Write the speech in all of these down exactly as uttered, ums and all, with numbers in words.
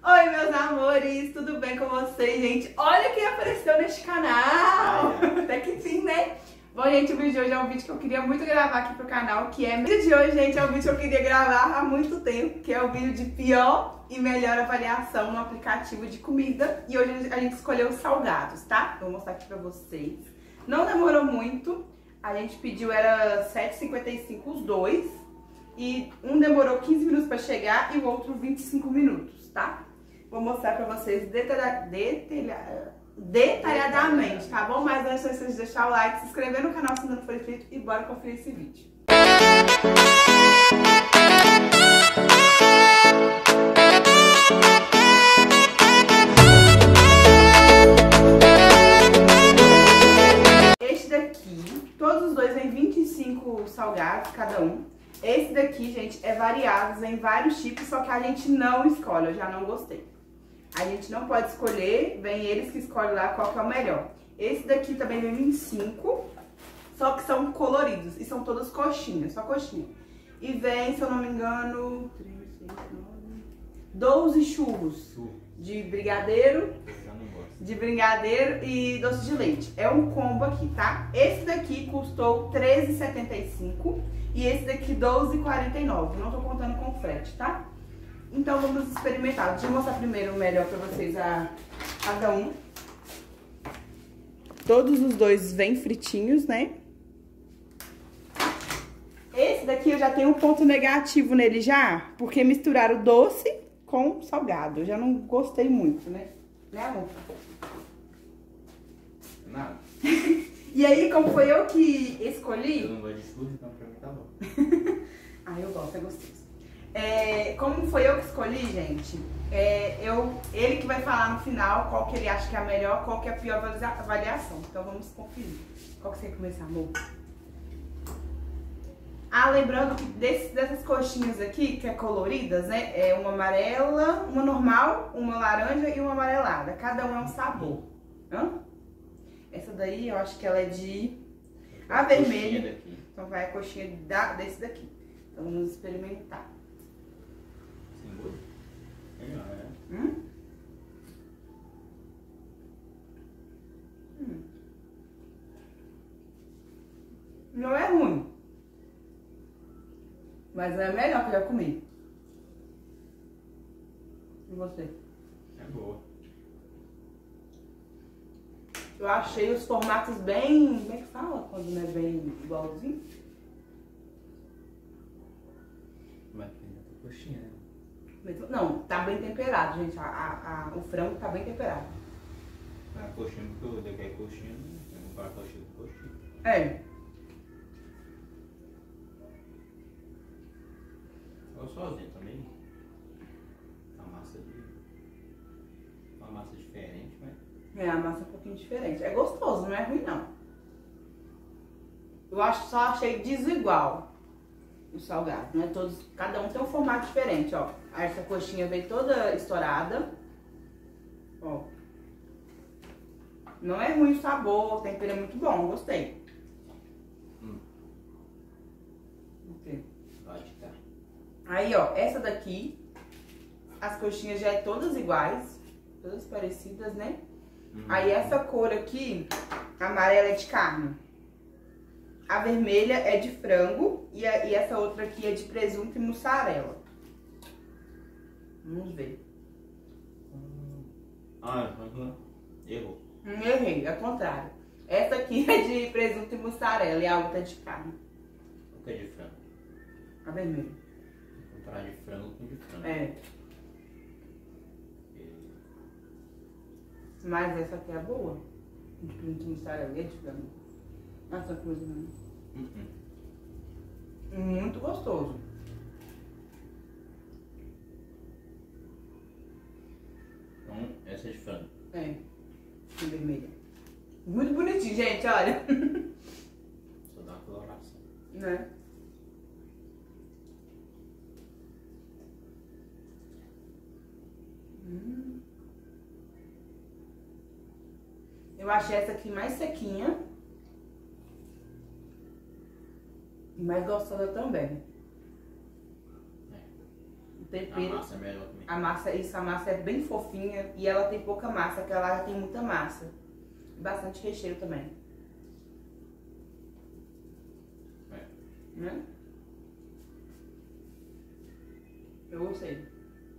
Oi, meus amores, tudo bem com vocês, gente? Olha quem apareceu neste canal! Até que sim, né? Bom, gente, o vídeo de hoje é um vídeo que eu queria muito gravar aqui pro canal, que é... O vídeo de hoje, gente, é um vídeo que eu queria gravar há muito tempo, que é o vídeo de pior e melhor avaliação no aplicativo de comida. E hoje a gente escolheu os salgados, tá? Vou mostrar aqui pra vocês. Não demorou muito, a gente pediu, era sete e cinquenta e cinco os dois. E um demorou quinze minutos pra chegar e o outro vinte e cinco minutos, tá? Vou mostrar pra vocês detalha, detalha, detalhadamente, tá bom? Mas antes, vocês de deixar o like, se inscrever no canal se ainda não for inscrito e bora conferir esse vídeo. Este daqui, todos os dois vem vinte e cinco salgados cada um. Esse daqui, gente, é variados em vários tipos, só que a gente não escolhe, eu já não gostei. A gente não pode escolher, vem eles que escolhem lá qual que é o melhor. Esse daqui também vem vinte e cinco, só que são coloridos, e são todas coxinhas, só coxinha. E vem, se eu não me engano, três, seis, nove, doze churros de brigadeiro, de brigadeiro e doce de leite. É um combo aqui, tá? Esse daqui custou treze reais e setenta e cinco centavos. E esse daqui doze reais e quarenta e nove centavos. Não tô contando com frete, tá? Então vamos experimentar. Deixa eu mostrar primeiro o melhor pra vocês, a cada um. Todos os dois vêm fritinhos, né? Esse daqui eu já tenho um ponto negativo nele já, porque misturaram doce com salgado. Eu já não gostei muito, né? Né, amor? Nada. E aí, como foi eu que escolhi... Eu não gosto de tudo, então pra mim tá bom. Ah, eu gosto, é gostoso. É, como foi eu que escolhi, gente, é, eu, ele que vai falar no final qual que ele acha que é a melhor, qual que é a pior avaliação. Então vamos conferir. Qual que você quer começar, amor? Ah, lembrando que desse, dessas coxinhas aqui, que é coloridas, né? É uma amarela, uma normal, uma laranja e uma amarelada. Cada um é um sabor. Hã? Essa daí eu acho que ela é de a vermelha. Daqui. Então vai a coxinha da, desse daqui. Então vamos experimentar. Sem gosto? Melhor, né? Hum? Hum. Não é ruim. Mas é melhor que eu já comi. E você? É boa. Eu achei os formatos bem... Como é que fala quando não é bem igualzinho? Mas tem coxinha, né? Não, tá bem temperado, gente. A, a, a, o frango tá bem temperado. A coxinha, porque eu dei que é coxinha, eu vou comprar coxinha com coxinha. É. Eu sozinho também. Uma massa de... Uma massa diferente, mas... É, a massa é um pouquinho diferente. É gostoso, não é ruim, não. Eu acho, só achei desigual o salgado, né? Todos, cada um tem um formato diferente, ó. Essa coxinha veio toda estourada. Ó. Não é ruim o sabor, o tempero é muito bom, gostei. Hum. Ok. Pode estar. Aí, ó, essa daqui, as coxinhas já é todas iguais, todas parecidas, né? Uhum. Aí essa cor aqui, a amarela é de carne. A vermelha é de frango e, a, e essa outra aqui é de presunto e mussarela. Vamos ver. Ah, uhum. Errou. Hum, errei, ao contrário. Essa aqui é de presunto e mussarela e a outra é de carne. O que é de frango? A vermelha. Vou comprar de frango com de frango. É. Mas essa aqui é boa. De presunto e mussarela e de frango. Essa coisa não. Uhum. Muito gostoso. Então, essa é de frango. É. De vermelha. Muito bonitinho, gente, olha. Só dá uma coloração. Né? Hum. Eu achei essa aqui mais sequinha. E mais gostosa também. tempero. A massa é melhor também. A massa, isso, a massa é bem fofinha e ela tem pouca massa, aquela lá tem muita massa. Bastante recheio também. É. Né? Eu gostei.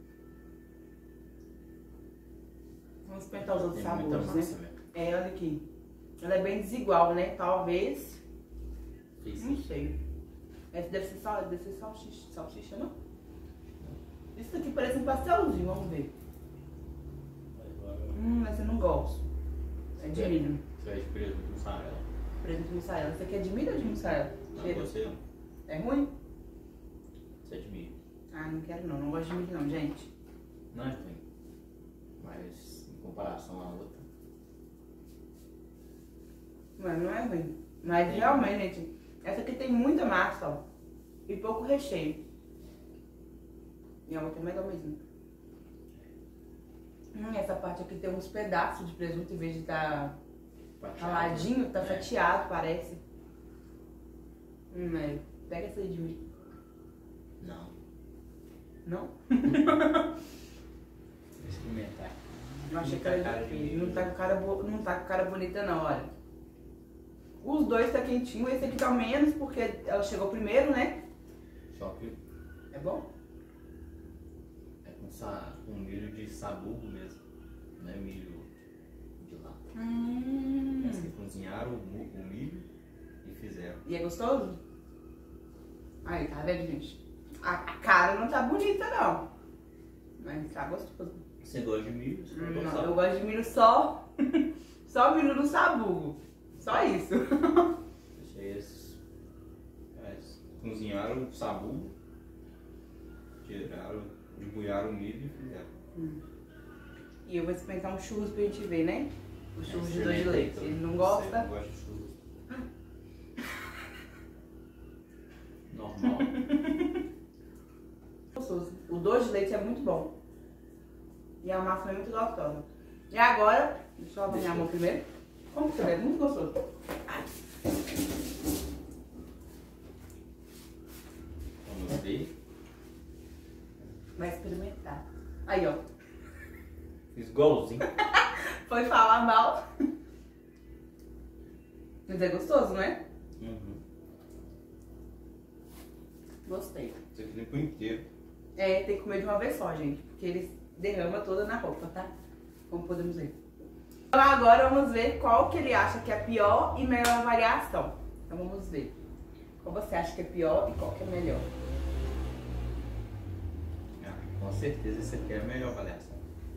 Vamos experimentar os outros Tem muita sabores, massa, né? né? É, olha aqui. Ela é bem desigual, né? Talvez. Fiz Não sei. Essa deve ser, sal, deve ser salsicha, salsicha, não? Isso aqui parece um pastelzinho, vamos ver. Agora, Hum, essa eu não gosto. É de milho. Você vai de presunto mussarela. Presunto de mussarela. Esse aqui é de milho ou de mussarela? Não, Cheiro. você não. É ruim? Você é de milho. Ah, não quero não. Não gosto de milho não, gente. Não é ruim. Mas em comparação à outra. Mas não é ruim. Mas realmente, gente, essa aqui tem muita massa, ó. E pouco recheio. E a outra é melhor mesmo. Hum, essa parte aqui tem uns pedaços de presunto em vez de estar raladinho, tá É. fatiado, parece. Hum, é. Pega essa aí de mim. Não. Não? Vou experimentar. Eu achei Não que tá era cara de de queijo. milho. Não tá com cara, bo... não tá com cara bonita não, olha. Os dois tá quentinho, esse aqui tá menos porque ela chegou primeiro, né? Só que É bom? é com, sa... com milho de sabugo mesmo. Não é milho de lá. Hum. Parece que cozinharam o, mu- o milho e fizeram. E é gostoso? Aí, tá vendo, gente? A a cara não tá bonita, não. Mas tá gostoso. Você gosta de milho? Você vai Hum, gostar. não, eu gosto de milho só. Só milho no sabugo. Só isso. Deixa eles, eles cozinharam o sabugo, tiraram, debulharam o milho e fizeram. Hum. E eu vou experimentar um churros pra gente ver, né? O churros de Experimenta dois de aí, leite. então. Ele não Você gosta? não gosta de churros. Normal. Gostoso. O doce de leite é muito bom. E a massa é muito gostosa. E agora, deixa eu lavar minha mão primeiro. Como que você vê? É muito gostoso. Ai. Vamos ver. Vai experimentar. Aí, ó. Fiz igualzinho. Foi falar mal. Mas é gostoso, não é? Uhum. Gostei. Isso aqui limpo inteiro. É, tem que comer de uma vez só, gente. Porque eles derramam toda na roupa, tá? Como podemos ver. Então agora vamos ver qual que ele acha que é a pior e melhor variação. Então vamos ver. Qual você acha que é pior e qual que é melhor? Ah, com certeza esse aqui é a melhor avaliação.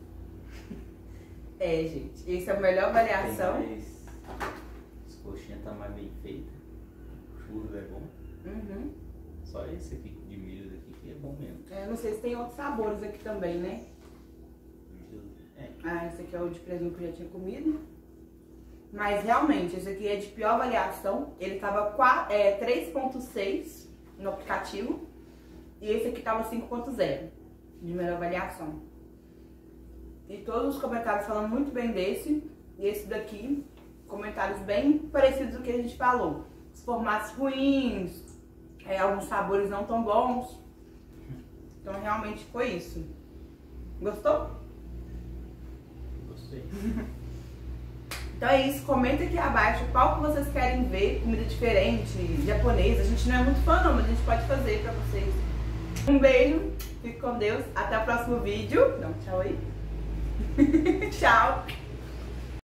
É, gente. Esse é a melhor variação. Tem mais... As coxinhas tá mais bem feitas. O churro é bom. Uhum. Só esse aqui de milho daqui que é bom mesmo. É, não sei se tem outros sabores aqui também, né? É. Ah, esse aqui é o de presunto que eu já tinha comido. Mas realmente, esse aqui é de pior avaliação. Ele tava é, três ponto seis no aplicativo. E esse aqui tava cinco ponto zero de melhor avaliação. E todos os comentários falando muito bem desse. E esse daqui, comentários bem parecidos do que a gente falou. Os formatos ruins, é, alguns sabores não tão bons. Então realmente foi isso. Gostou? Gostei. Então é isso, comenta aqui abaixo qual que vocês querem ver, comida diferente, japonesa. A gente não é muito fã não, mas a gente pode fazer pra vocês. Um beijo, fique com Deus, até o próximo vídeo. Dá um tchau aí. Tchau.